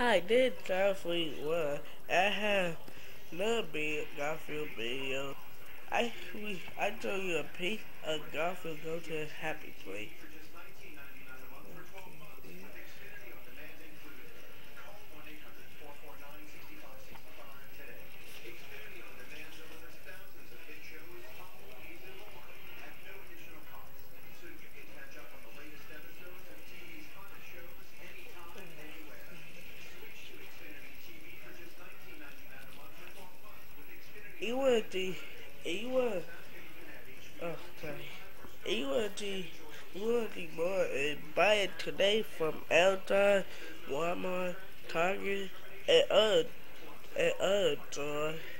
Hi, this is Garfield One. I have another big Garfield video. I show you a piece of Garfield go to a happy place. He was he was, oh sorry. He was the more and buy it today from Amazon, Walmart, Target, and other stores.